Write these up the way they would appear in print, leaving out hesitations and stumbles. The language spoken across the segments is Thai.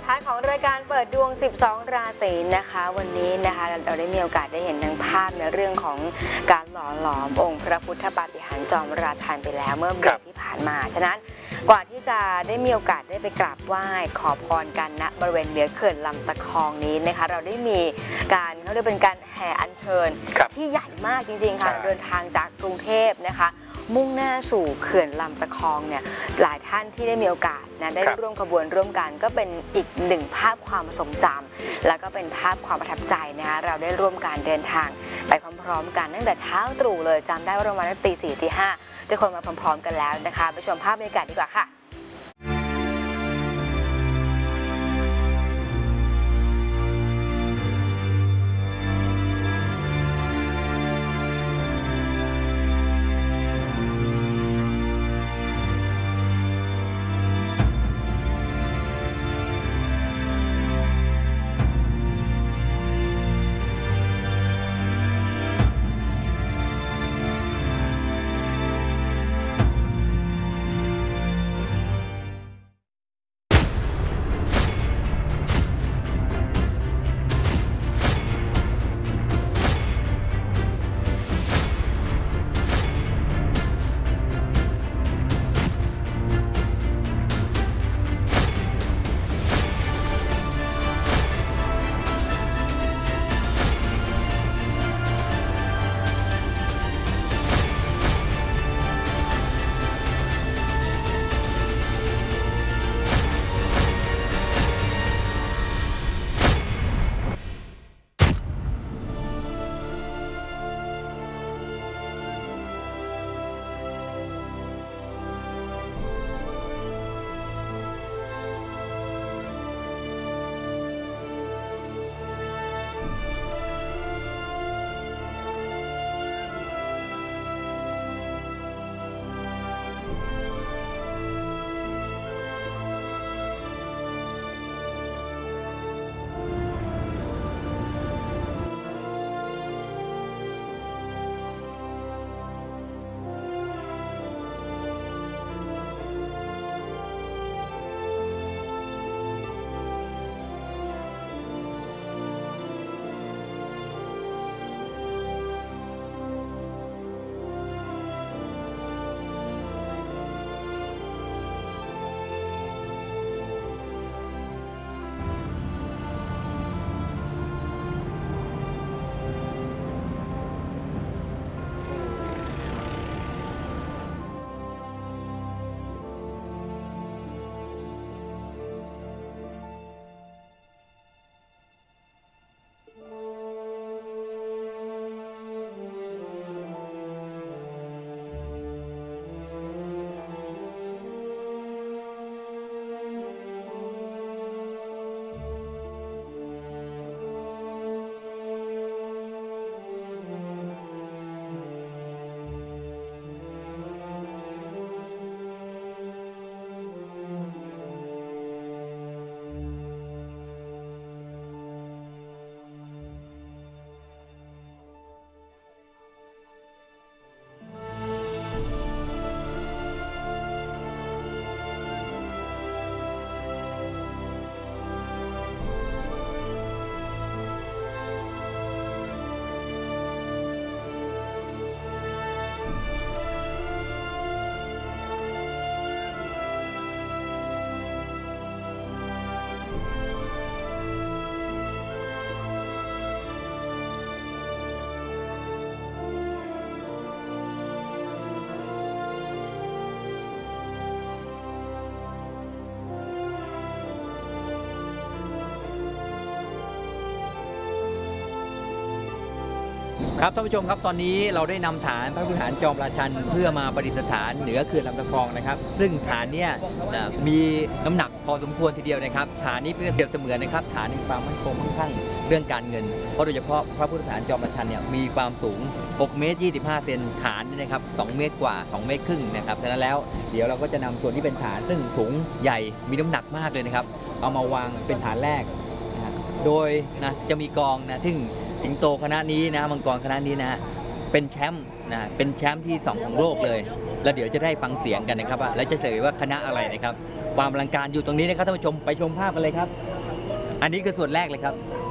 ท้ายของรายการเปิดดวง 12 ราศีนะคะวันนี้นะคะเราได้มีโอกาสได้เห็นทั้งภาพในเรื่องของการหล่อหลอมองค์พระพุทธปาฏิหาริย์จอมราชันไปแล้วเมื่อเบรกที่ผ่านมาฉะนั้นกว่าที่จะได้มีโอกาสได้ไปกราบไหว้ขอพรกันณบริเวณเหนือเขื่อนลำตะคองนี้นะคะเราได้มีการเขาเรียกเป็นการแห่อัญเชิญที่ใหญ่มากจริงๆค่ะเดินทางจากกรุงเทพนะคะมุ่งหน้าสู่เขื่อนลำตะคองเนี่ยหลายท่านที่ได้มีโอกาสนะได้ร่วมขบวนร่วมกันก็เป็นอีกหนึ่งภาพความทรงจำแล้วก็เป็นภาพความประทับใจนะคะเราได้ร่วมการเดินทางไปพร้อมๆกันตั้งแต่เช้าตรู่เลยจำได้ว่าประมาณตี 4 ตี 5ทุกคนมาพร้อมๆกันแล้วนะคะไปชมภาพบรรยากาศดีกว่าค่ะครับท่านผู้ชมครับตอนนี้เราได้นำฐานพระพุทธฐานจอมราชันเพื่อมาประดิษฐานเหนือเขื่อนลำตะคองนะครับซึ่งฐานเนี้ยมีน้ำหนักพอสมควรทีเดียวนะครับฐานนี้เปรียบเสมือนนะครับฐานมีความมั่นคงมั่งคั่งเรื่องการเงินเพราะโดยเฉพาะพระพุทธฐานจอมราชันเนี่ยมีความสูง6 เมตร 25 เซนฐานนี่นะครับ2 เมตรกว่า2 เมตรครึ่งนะครับฉะนั้นแล้วเดี๋ยวเราก็จะนำส่วนที่เป็นฐานซึ่งสูงใหญ่มีน้ำหนักมากเลยนะครับเอามาวางเป็นฐานแรกโดยนะจะมีกองนะซึ่งสิงโตคณะนี้นะมังกรคณะนี้นะเป็นแชมป์เป็นแชมป์ที่2ของโลกเลยแล้วเดี๋ยวจะได้ฟังเสียงกันนะครับแล้วจะเฉลยว่าคณะอะไรนะครับความอลังการอยู่ตรงนี้นะครับท่านผู้ชมไปชมภาพกันเลยครับอันนี้คือส่วนแรกเลยครับ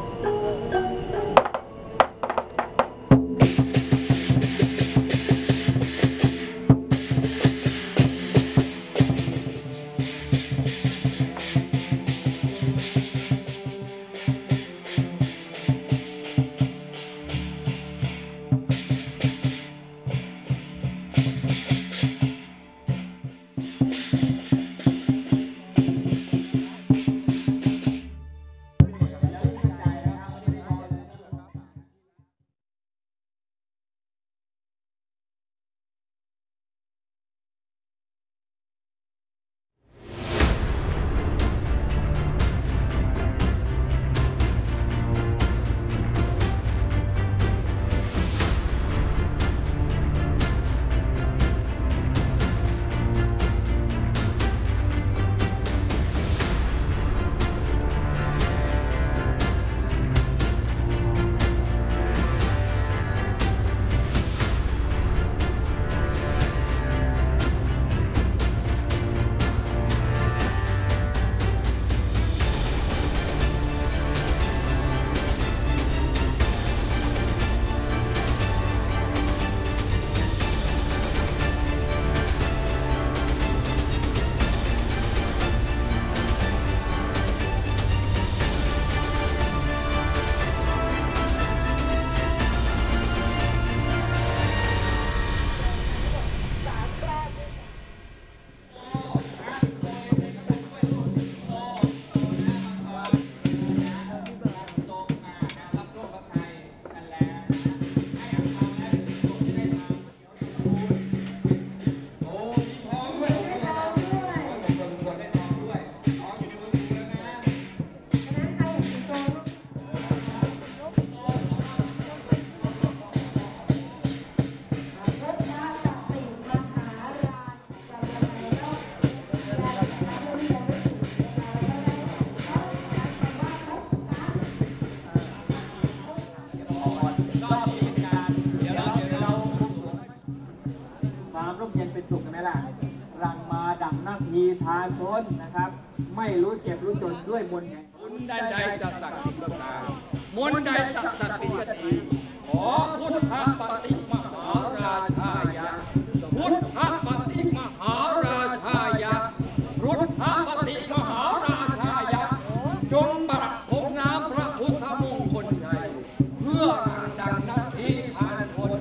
ความร่มเย็นเป็นสุขใช่ไหมล่ะรังมาดังนาทีทาชนนะครับไม่รู้เจ็บรู้จนด้วยมนต์แห่งบุญใดๆจะศักดิ์สิทธิ์ก็ตามมนต์ใดจะศักดิ์สิทธิ์ก็ดีขอพุทธปฏิมหาราชายะพุทธปฏิมหาราชายะพุทธปฏิมหาราชายะจงประพรมน้ำพระพุทธมงคลใจเพื่อดังนาทีทาชน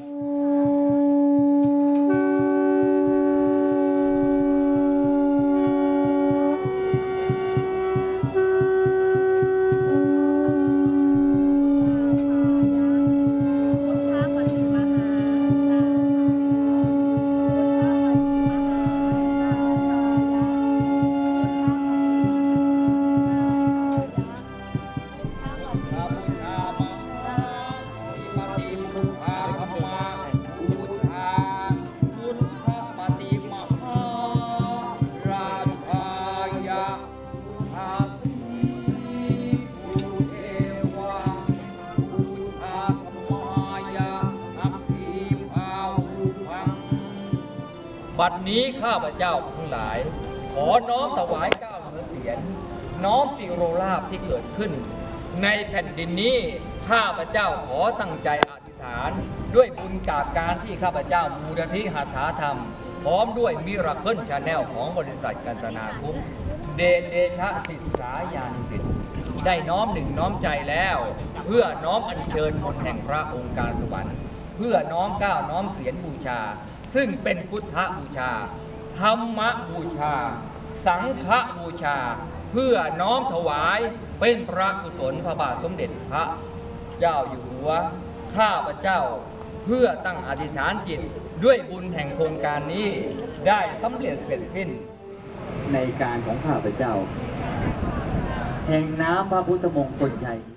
บัดนี้ข้าพเจ้าทั้งหลายขอน้อมถวายก้าวเหนือเสียนน้อมสิโรลาภที่เกิดขึ้นในแผ่นดินนี้ข้าพเจ้าขอตั้งใจอธิษฐานด้วยบุญกาบการที่ข้าพเจ้ามูลนิธิหาถาธรรมพร้อมด้วยมิราเคิลชาแนลของบริษัทกันตนาคุ้มเดชะศิษย์สายานุสิทธิ์ได้น้อมหนึ่งน้อมใจแล้วเพื่อน้อมอัญเชิญมนต์แห่งพระองค์การสวรรค์เพื่อน้อมก้าวน้อมเสียนบูชาซึ่งเป็นพุทธบูชาธรรมบูชาสังฆบูชาเพื่อน้อมถวายเป็นพระกุศลพระบาทสมเด็จพระเจ้าอยู่หัวข้าพเจ้าเพื่อตั้งอธิษฐานจิตด้วยบุญแห่งโครงการนี้ได้สำเร็จเสร็จสิ้นในการของข้าพเจ้าแห่งน้ำพระพุทธมงคลชัย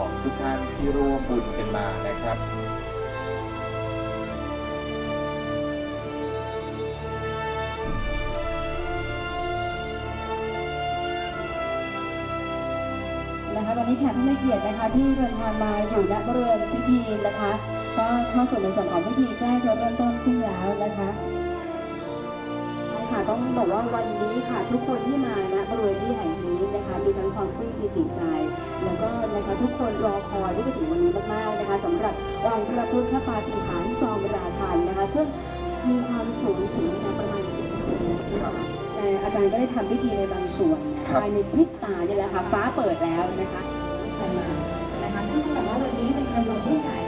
ทุกท่านที่ร่วมบุญกันมานะครับนะคะตอนนี้แขกผู้มีเกียรตินะคะที่เดินทางมาอยู่ณบริเวณพิธีนะคะก็เข้าสู่ในส่วนของพิธีใกล้จะเริ่มต้นขึ้นแล้วนะคะค่ะต้องบอกว่าวันนี้ค่ะทุกคนที่มาณบริเวณที่แห่งนี้นะคะมีทั้งความปลื้มปิติใจแล้วก็นะคะทุกคนรอคอยที่จะถึงวันนี้มากๆนะคะสำหรับองค์พระพุทธปาฏิหาริย์จอมราชันนะคะซึ่งมีความสูงถึงประมาณ7 เมตรนะคะแต่อาจารย์ก็ได้ทำพิธีในบางส่วนภายในพริบตาเนี่ยแหละค่ะฟ้าเปิดแล้วนะคะนะคะซึ่งแต่ว่าวันนี้เป็นการลงที่ไหน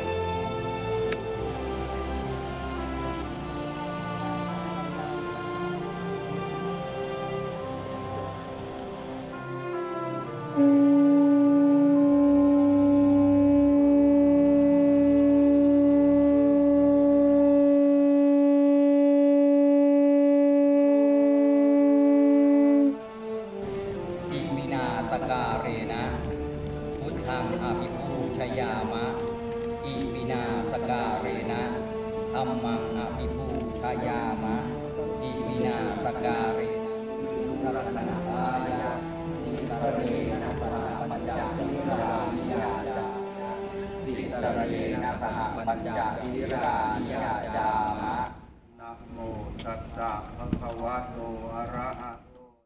สการเรนะพุทธังอภิปูชยามะอิวินาสการเรนะธัมมังอภิปูชยามะอิวินาสการเรนะสุรนันทายะนิสเรนะสหปัญจศีรานิยาจานิสเรนะสหปัญจศีรานิยาจามะนะโมตัสสะภะคะวะโตอะระหะ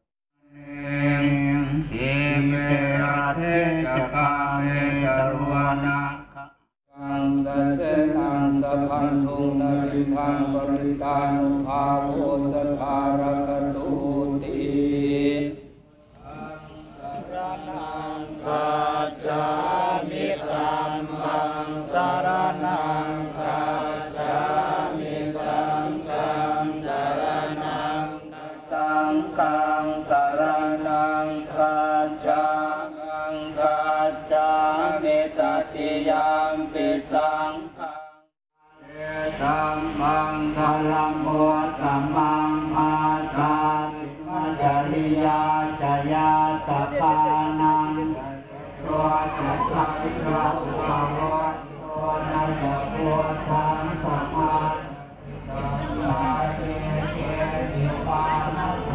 ทิเมราเทจกาเมตรุวนาคังสเสนังสะพันธุนริทังปริตานุภาโวสัทธารกตุติสรณังกัจจามิธัมมังสรณังกัจจามิสังฆังสรณังสังฆังสรณังกัจจานังกัจจามิตติยามปิสังฆังเอตัมมังคลัมโมตัมมังอาสาติมัจจริยาจยาตปานังตัวจัตตังราอุปโวตัวนัสโพธังสมาสัมมาเตเกติปานะโส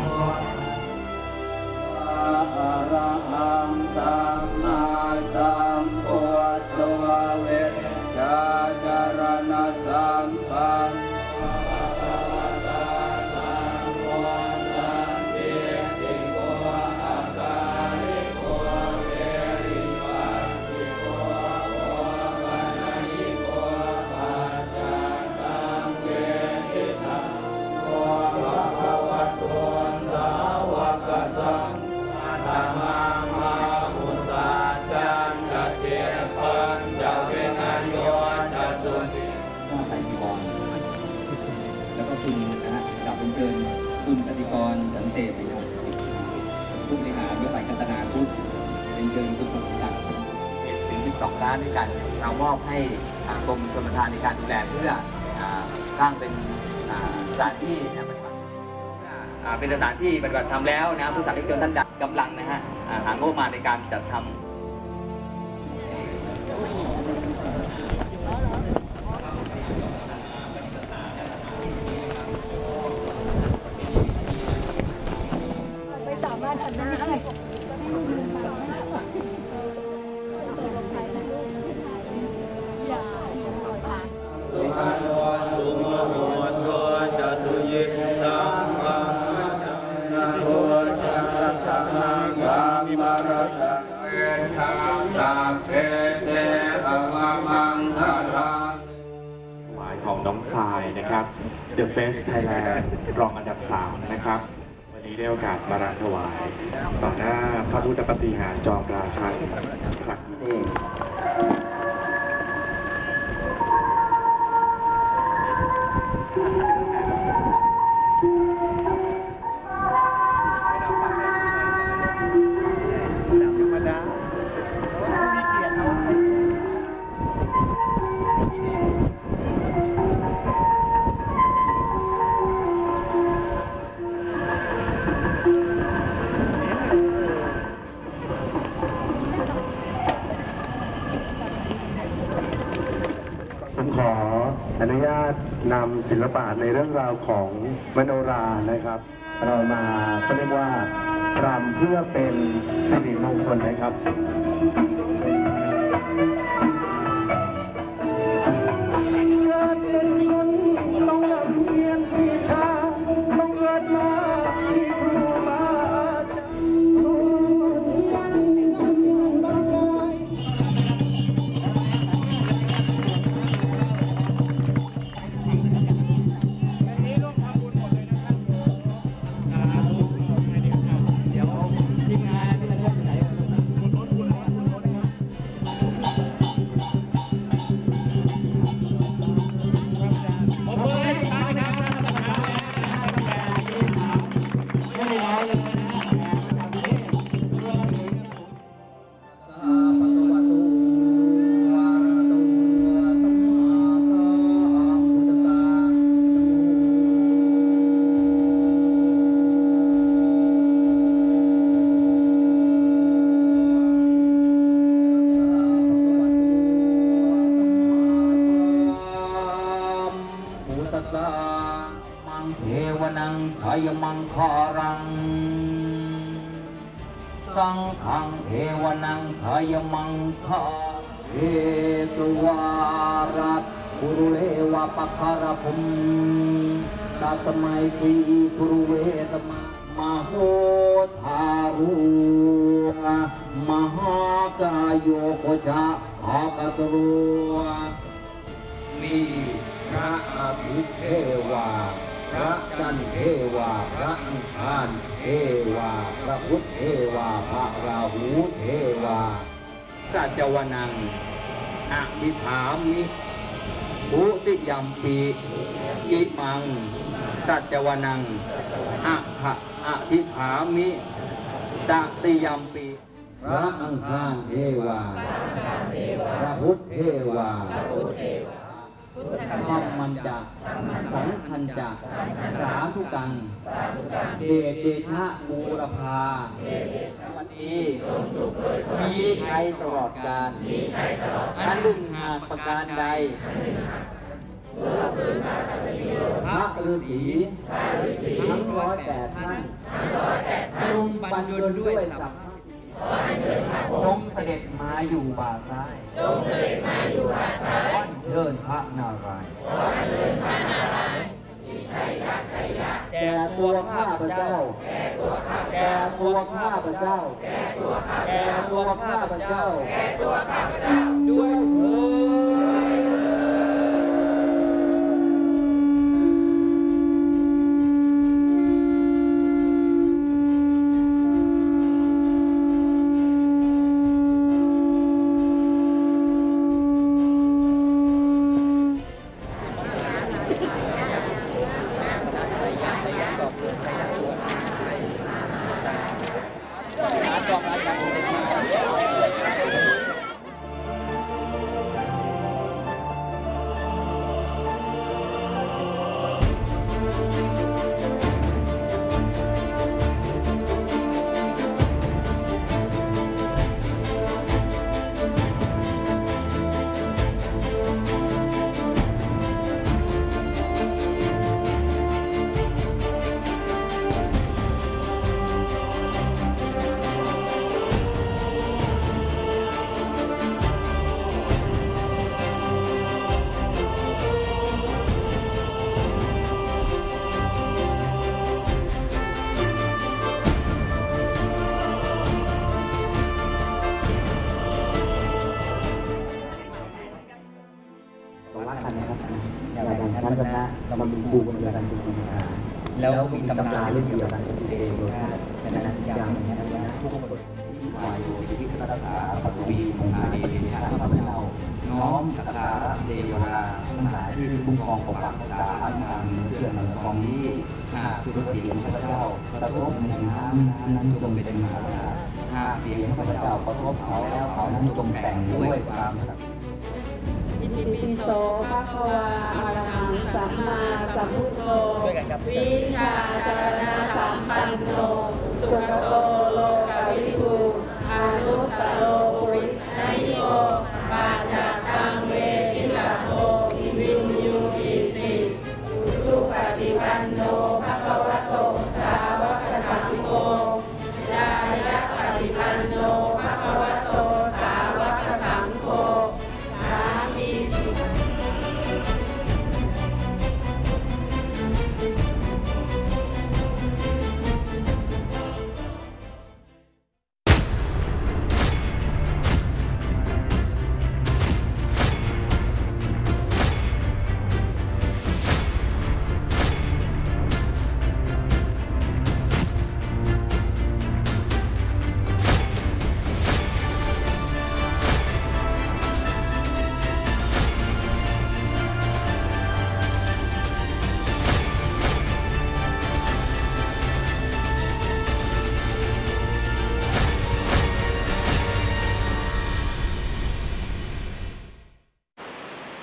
อะระหังสัมมาสัมพุทโธเวชาจารณะสัมปันโนภะคะวะตาสัมโฆสันติติโกอาการิโกเวริปัสสิโกโอปัญญิโกปัจจตังเวทิตังโกภะคะวะโตสาวกสังธรรมังมาอุสาจันทเสียปัญจเวนัยโยจะสุติก็ใส่จีวรแล้วก็คุณนะฮะกลับเป็นเชิญคุณกติกรสันเตไปยังผู้บริหารบริษัทกัตนาพุทธเป็นเชิญทุกคนกันถึง12 ล้านด้วยกันเรามอบให้กรมชลประทานในการดูแลเพื่อสร้างเป็นสถานที่ปฏิบัติเป็นสถานที่ปฏิบัติธรรมแล้วนะผู้สาธารณชนท่านจัดกำลังนะฮะหางบประมาณในการจัดทำไม่สามารถทำได้สุขันวาสุโมโหตัวจะสุยิตังปังนะโหจะสังฆามิมารตังเวทังตังเตเตอวะมังคารังหมายของน้องทรายนะครับ The Face Thailand รองอันดับ 3 นะครับ วันนี้ได้โอกาสมารำถวายต่อหน้าพระพุทธปาฏิหาริย์จอมราชันครั้งที่ออนุญาตนำศิลปะในเรื่องราวของมโนรานะครับ เรามาเขาเรียกว่ารำเพื่อเป็นสิริมงคลนะครับเกิดเป็นคนต้องนำเรียนวิชาต้องเกิดมาที่ครูบาอาจารย์โอ้ที่ยังสมบัติกายมังเทวนังขยมังคารังสังฆังเทวนังขยมังคาเอตุวารัตปุรุเลวะปะคารพุมตัสมัยสีปุรุเวตมะมโหธารุมหากายโยโคชะภากตรุมีพระอาทิตย์เทวาพระจันทร์เทวาพระอังคารเทวาพระพุทธเทวาพระราหูเทวาสัจวนังอภิธามิภูติยัมปีอิมังสัจวนังอภิธามิตติยัมปีพระอังคารเทวาพระพุทธเทวาธรรมันจะสังคันจะสาธุกังเดชชะบูรพาวันนี้มีใครตลอดกาลอันดึงหาประการใดพระฤาษีทั้ง108 ท่านจงบรรยนด้วยสัพจงเสด็จมาอยู่บ่าซ้ายเดินพระนารายณ์แก่ตัวข้าพเจ้าแก่ตัวข้าพเจ้าแก่ตัวข้าพเจ้าด้วยเถิดเรามีครูคนเดียวกันเป็นครูแล้วมีตำราเล่มเดียวกันเป็นเองโดยฉะนั้นอย่างนี้นะทุกคนที่ฝ่ายอยู่ที่พระรักษาปฐวีมงคลเดชะข้าพเจ้าน้อมสักการะเทวดาทั้งหลายที่คุ้มครองปกปักรักษาทางเรื่องทองนี้หากทุกเสียงข้าพเจ้ากระทบในน้ำนั้นจงเป็นมหาหากเสียงข้าพเจ้ากระทบเขาแล้วเขานั้นจงแต่งด้วยความอิติปิโสภะคะวาอะระหังสัมมาสัมพุทโธวิชาจารณะสัมปันโนสุขโตโลกวิทูอนุตตโรปุริสนิโยปัจจตังเวทิตโตอิเม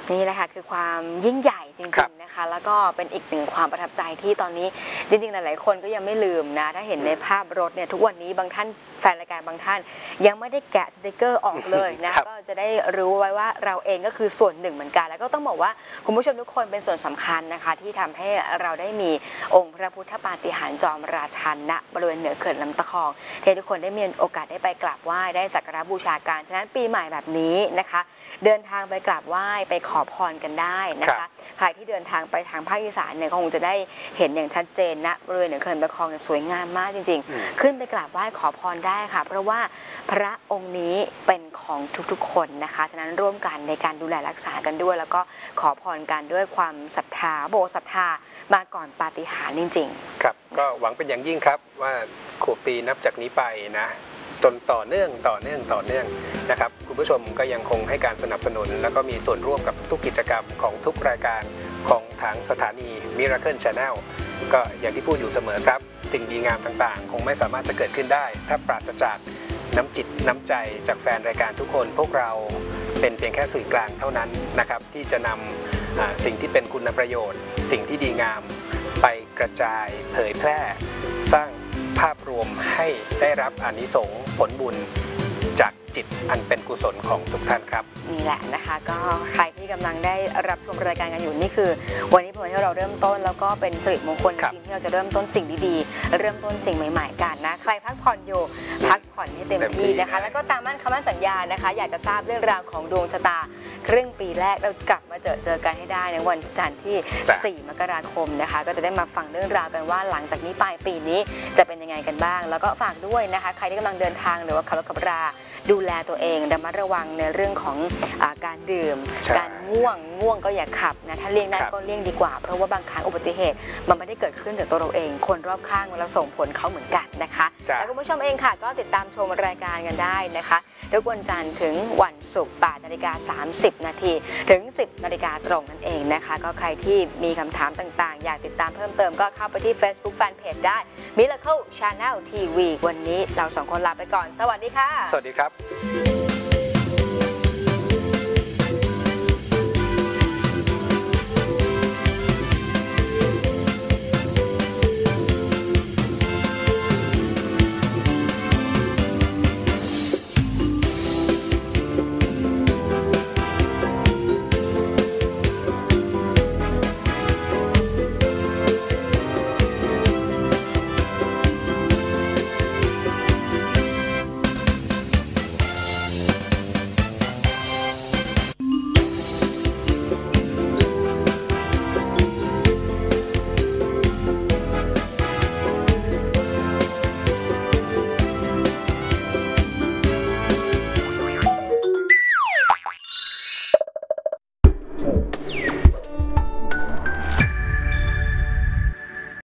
นี่แหละค่ะคือความยิ่งใหญ่จริงๆนะคะแล้วก็เป็นอีกหนึ่งความประทับใจที่ตอนนี้จริงๆหลายๆคนก็ยังไม่ลืมนะถ้าเห็นในภาพรถเนี่ยทุกวันนี้บางท่านแฟนรายการบางท่านยังไม่ได้แกะสติกเกอร์ออกเลยนะก็จะได้รู้ไว้ว่าเราเองก็คือส่วนหนึ่งเหมือนกันแล้วก็ต้องบอกว่าคุณผู้ชมทุกคนเป็นส่วนสำคัญนะคะที่ทำให้เราได้มีองค์พระพุทธปาฏิหาริย์จอมราชันณบริเวณเหนือเขื่อนลำตะคองที่ทุกคนได้มีโอกาสได้ไปกราบไหว้ได้สักการะบูชากันฉะนั้นปีใหม่แบบนี้นะคะเดินทางไปกราบไหว้ไปขอพรกันได้นะคะใครที่เดินทางไปทางภาคอีสานเนี่ยคงจะได้เห็นอย่างชัดเจนนะบริเวณเหนือเขื่อนลำตะคองเนี่ยสวยงามมากจริงๆขึ้นไปกราบไหว้ขอพรได้ค่ะเพราะว่าพระองค์นี้เป็นของทุกๆคนนะคะฉะนั้นร่วมกันในการดูแลรักษากันด้วยแล้วก็ขอพรกันด้วยความศรัทธาโบศรัทธามาก่อนปาฏิหาริย์จริงๆครับก็หวังเป็นอย่างยิ่งครับว่าขวบปีนับจากนี้ไปนะจนต่อเนื่องนะครับคุณผู้ชมก็ยังคงให้การสนับสนุนแล้วก็มีส่วนร่วมกับทุกกิจกรรมของทุกรายการของทางสถานี Miracle Channel ก็อย่างที่พูดอยู่เสมอครับสิ่งดีงามต่างๆคงไม่สามารถจะเกิดขึ้นได้ถ้าปราศจากน้ำจิตน้ำใจจากแฟนรายการทุกคนพวกเราเป็นเพียงแค่สื่อกลางเท่านั้นนะครับที่จะนำสิ่งที่เป็นคุณประโยชน์สิ่งที่ดีงามไปกระจายเผยแพร่สร้างภาพรวมให้ได้รับอานิสงส์ผลบุญจากจิตอันเป็นกุศลของทุกท่านครับนี่แหละนะคะก็ใครที่กำลังได้รับชมรายการกันอยู่นี่คือวันนี้เป็นวันที่เราเริ่มต้นแล้วก็เป็นสิริมงคลจริงที่เราจะเริ่มต้นสิ่งดีๆเริ่มต้นสิ่งใหม่ๆกันนะใครพักผ่อนอยู่พักผ่อนให้เต็มที่นะคะแล้วก็ตามมั่นคำมั่นสัญญานะคะอยากจะทราบเรื่องราวของดวงชะตาครึ่งปีแรกเรากลับมาเจอกันให้ได้ในวันจันทร์ที่4 มกราคมนะคะก็จะได้มาฟังเรื่องราวกันว่าหลังจากนี้ปลายปีนี้จะเป็นยังไงกันบ้างแล้วก็ฝากด้วยนะคะใครที่กำลังเดินทางหรือว่าขับรถขับราดูแลตัวเองระมัดระวังในเรื่องของการดื่มการง่วงก็อย่าขับนะถ้าเลี่ยงได้ก็เลี่ยงดีกว่าเพราะว่าบางครั้งอุบัติเหตุมันไม่ได้เกิดขึ้นจากตัวเราเองคนรอบข้างเราส่งผลเขาเหมือนกันนะคะแล้วคุณผู้ชมเองค่ะก็ติดตามชมรายการกันได้นะคะทุกวันจันทร์ถึงวันศุกร์ 8:30 น.ถึง 10 นาฬิกาตรงนั่นเองนะคะก็ใครที่มีคำถามต่างๆอยากติดตามเพิ่มเติมก็เข้าไปที่ Facebook Fanpage ได้ Miracle Channel TV วันนี้เรา2คนลาไปก่อนสวัสดีค่ะสวัสดีครับ